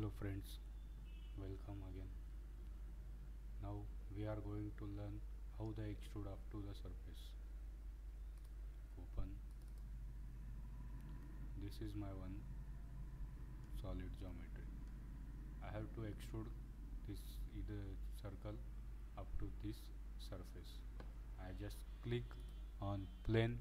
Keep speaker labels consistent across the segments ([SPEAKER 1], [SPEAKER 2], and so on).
[SPEAKER 1] Hello friends, welcome again. Now we are going to learn how the extrude up to the surface. Open. This is my one solid geometry. I have to extrude this either circle up to this surface. I just click on plane,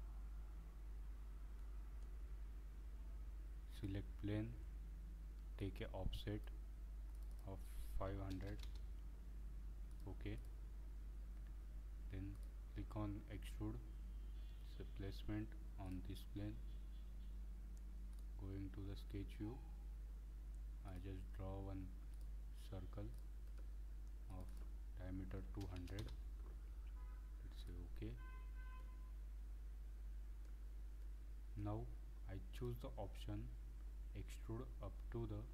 [SPEAKER 1] select plane, take a offset of 500. OK. Then click on extrude, so placement on this plane. Going to the sketch view, I just draw one circle of diameter 200. Let's say OK. Now I choose the option extrude up to the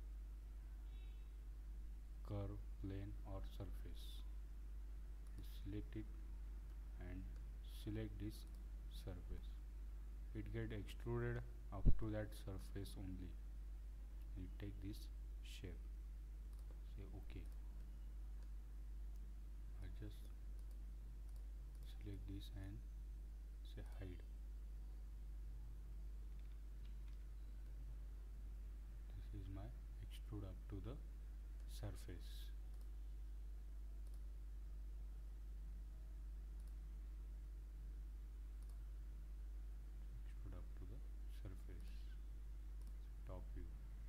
[SPEAKER 1] curve, plane or surface. Select it and select this surface. It get extruded up to that surface only. You take this shape, say OK. I just select this and say hide. This is my extrude up to the surface. Extrude up to the surface. Top view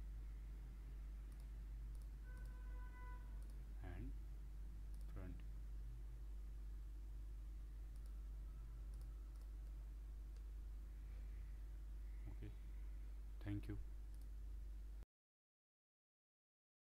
[SPEAKER 1] and front. Okay. Thank you.